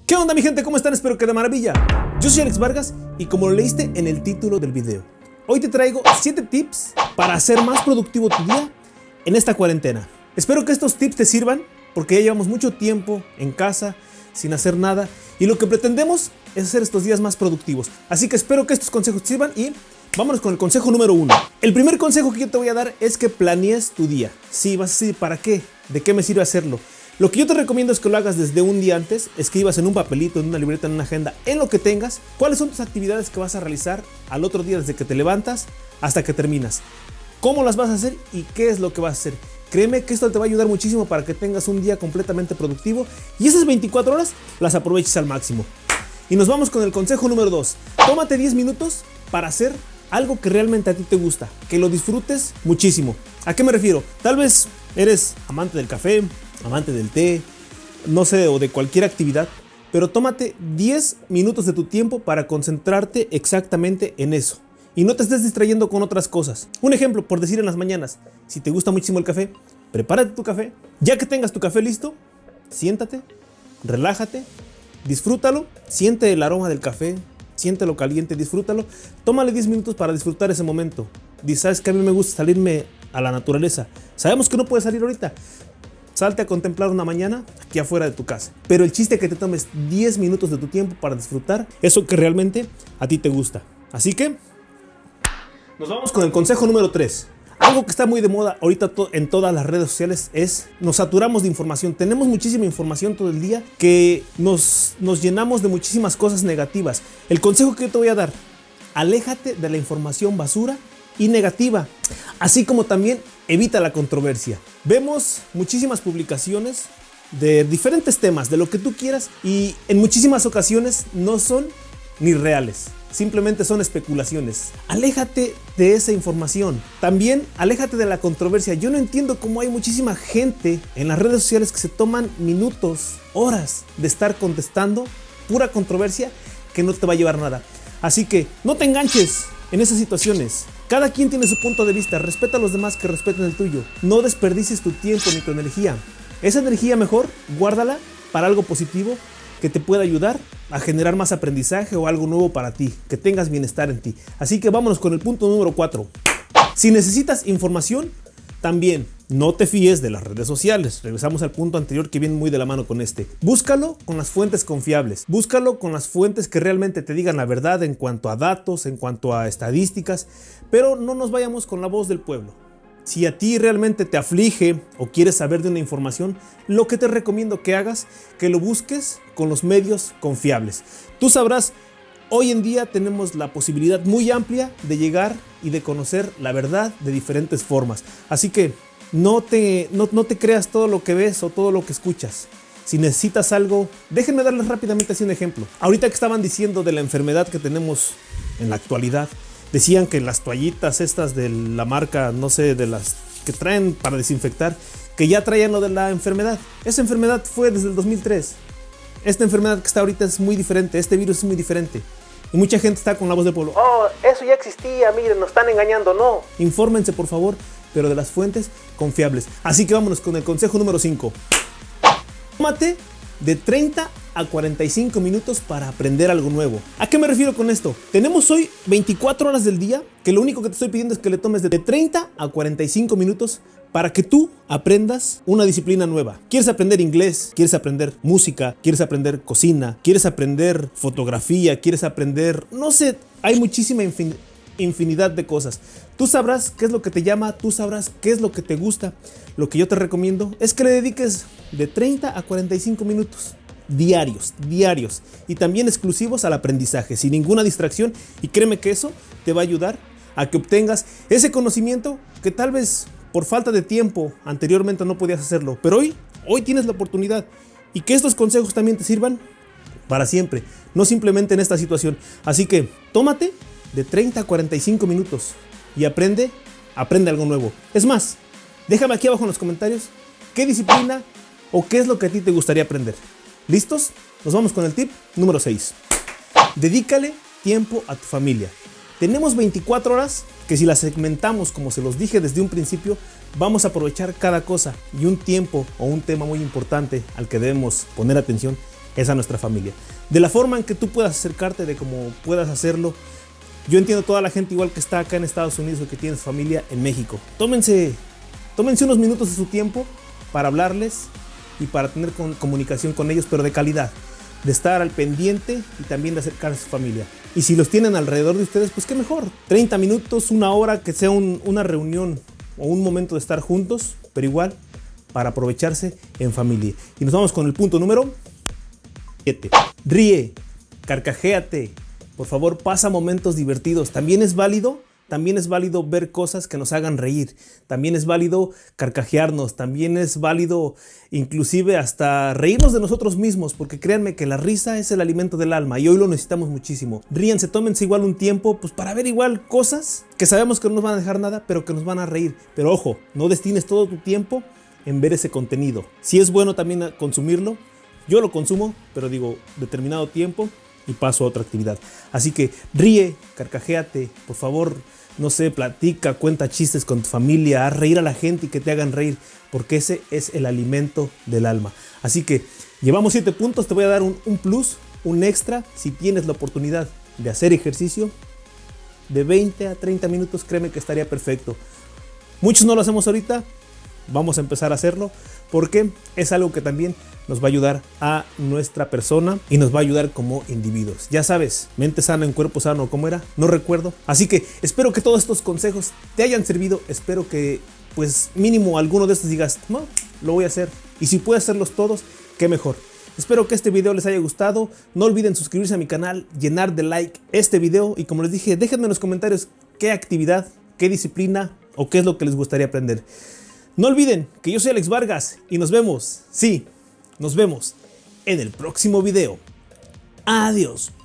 ¿Qué onda mi gente? ¿Cómo están? Espero que de maravilla. Yo soy Alex Vargas y como lo leíste en el título del video, hoy te traigo 7 tips para hacer más productivo tu día en esta cuarentena. Espero que estos tips te sirvan porque ya llevamos mucho tiempo en casa sin hacer nada y lo que pretendemos es hacer estos días más productivos. Así que espero que estos consejos te sirvan y vámonos con el consejo número 1. El primer consejo que yo te voy a dar es que planees tu día. Sí, vas a decir, ¿para qué? ¿De qué me sirve hacerlo? Lo que yo te recomiendo es que lo hagas desde un día antes, escribas en un papelito, en una libreta, en una agenda, en lo que tengas, cuáles son tus actividades que vas a realizar al otro día desde que te levantas hasta que terminas. ¿Cómo las vas a hacer y qué es lo que vas a hacer? Créeme que esto te va a ayudar muchísimo para que tengas un día completamente productivo y esas 24 horas las aproveches al máximo. Y nos vamos con el consejo número 2. Tómate 10 minutos para hacer algo que realmente a ti te gusta, que lo disfrutes muchísimo. ¿A qué me refiero? Tal vez eres amante del café, amante del té, no sé, o de cualquier actividad, pero tómate 10 minutos de tu tiempo para concentrarte exactamente en eso y no te estés distrayendo con otras cosas. Un ejemplo, por decir en las mañanas, si te gusta muchísimo el café, prepárate tu café. Ya que tengas tu café listo, siéntate, relájate, disfrútalo, siente el aroma del café, siéntelo caliente, disfrútalo, tómale 10 minutos para disfrutar ese momento. Dices, ¿sabes qué? A mí me gusta salirme a la naturaleza. Sabemos que no puedes salir ahorita. Salte a contemplar una mañana aquí afuera de tu casa. Pero el chiste es que te tomes 10 minutos de tu tiempo para disfrutar eso que realmente a ti te gusta. Así que nos vamos con el consejo número 3. Algo que está muy de moda ahorita en todas las redes sociales es nos saturamos de información. Tenemos muchísima información todo el día que nos llenamos de muchísimas cosas negativas. El consejo que yo te voy a dar, aléjate de la información basura y negativa, así como también evita la controversia. Vemos muchísimas publicaciones de diferentes temas, de lo que tú quieras, y en muchísimas ocasiones no son ni reales, simplemente son especulaciones. Aléjate de esa información. También aléjate de la controversia. Yo no entiendo cómo hay muchísima gente en las redes sociales que se toman minutos, horas de estar contestando pura controversia que no te va a llevar nada. Así que no te enganches en esas situaciones. Cada quien tiene su punto de vista, respeta a los demás que respeten el tuyo. No desperdicies tu tiempo ni tu energía. Esa energía mejor, guárdala para algo positivo que te pueda ayudar a generar más aprendizaje o algo nuevo para ti, que tengas bienestar en ti. Así que vámonos con el punto número 4. Si necesitas información, también no te fíes de las redes sociales. Regresamos al punto anterior que viene muy de la mano con este. Búscalo con las fuentes confiables. Búscalo con las fuentes que realmente te digan la verdad en cuanto a datos, en cuanto a estadísticas. Pero no nos vayamos con la voz del pueblo. Si a ti realmente te aflige o quieres saber de una información, lo que te recomiendo que hagas, que lo busques con los medios confiables. Tú sabrás, hoy en día tenemos la posibilidad muy amplia de llegar y de conocer la verdad de diferentes formas. Así que no te creas todo lo que ves o todo lo que escuchas. Si necesitas algo, déjenme darles rápidamente así un ejemplo. Ahorita que estaban diciendo de la enfermedad que tenemos en la actualidad, decían que las toallitas estas de la marca, no sé, de las que traen para desinfectar, que ya traían lo de la enfermedad. Esa enfermedad fue desde el 2003. Esta enfermedad que está ahorita es muy diferente, este virus es muy diferente. Y mucha gente está con la voz del pueblo. Oh, eso ya existía, miren, nos están engañando. No. Infórmense, por favor, pero de las fuentes confiables. Así que vámonos con el consejo número 5. Tómate de 30 a 45 minutos para aprender algo nuevo. ¿A qué me refiero con esto? Tenemos hoy 24 horas del día, que lo único que te estoy pidiendo es que le tomes de 30 a 45 minutos para que tú aprendas una disciplina nueva. ¿Quieres aprender inglés? ¿Quieres aprender música? ¿Quieres aprender cocina? ¿Quieres aprender fotografía? ¿Quieres aprender? No sé, hay muchísima infinidad de cosas. Tú sabrás qué es lo que te llama, tú sabrás qué es lo que te gusta. Lo que yo te recomiendo es que le dediques de 30 a 45 minutos diarios y también exclusivos al aprendizaje, sin ninguna distracción, y créeme que eso te va a ayudar a que obtengas ese conocimiento que tal vez por falta de tiempo anteriormente no podías hacerlo, pero hoy tienes la oportunidad, y que estos consejos también te sirvan para siempre, no simplemente en esta situación. Así que tómate de 30 a 45 minutos y aprende algo nuevo. Es más, déjame aquí abajo en los comentarios qué disciplina o qué es lo que a ti te gustaría aprender. ¿Listos? Nos vamos con el tip número 6. Dedícale tiempo a tu familia. Tenemos 24 horas que si las segmentamos como se los dije desde un principio, vamos a aprovechar cada cosa, y un tiempo o un tema muy importante al que debemos poner atención es a nuestra familia. De la forma en que tú puedas acercarte, de cómo puedas hacerlo. Yo entiendo toda la gente igual que está acá en Estados Unidos o que tiene su familia en México. Tómense unos minutos de su tiempo para hablarles y para tener comunicación con ellos, pero de calidad, de estar al pendiente y también de acercarse a su familia. Y si los tienen alrededor de ustedes, pues qué mejor. 30 minutos, una hora, que sea una reunión o un momento de estar juntos, pero igual para aprovecharse en familia. Y nos vamos con el punto número 7. Ríe, carcajéate, por favor, pasa momentos divertidos. También es válido ver cosas que nos hagan reír. También es válido carcajearnos. También es válido inclusive hasta reírnos de nosotros mismos, porque créanme que la risa es el alimento del alma y hoy lo necesitamos muchísimo. Ríanse, tómense igual un tiempo pues para ver igual cosas que sabemos que no nos van a dejar nada, pero que nos van a reír. Pero ojo, no destines todo tu tiempo en ver ese contenido. Si es bueno también consumirlo, yo lo consumo, pero digo determinado tiempo y paso a otra actividad. Así que ríe, carcajéate, por favor, no sé, platica, cuenta chistes con tu familia, haz reír a la gente y que te hagan reír, porque ese es el alimento del alma. Así que llevamos 7 puntos, te voy a dar un plus, un extra, si tienes la oportunidad de hacer ejercicio de 20 a 30 minutos, créeme que estaría perfecto. Muchos no lo hacemos ahorita, vamos a empezar a hacerlo, porque es algo que también nos va a ayudar a nuestra persona y nos va a ayudar como individuos. Ya sabes, mente sana en cuerpo sano, ¿cómo era? No recuerdo. Así que espero que todos estos consejos te hayan servido. Espero que pues mínimo alguno de estos digas, no, lo voy a hacer. Y si puedes hacerlos todos, qué mejor. Espero que este video les haya gustado. No olviden suscribirse a mi canal, llenar de like este video y como les dije, déjenme en los comentarios qué actividad, qué disciplina o qué es lo que les gustaría aprender. No olviden que yo soy Alex Vargas y nos vemos, sí, nos vemos en el próximo video. Adiós.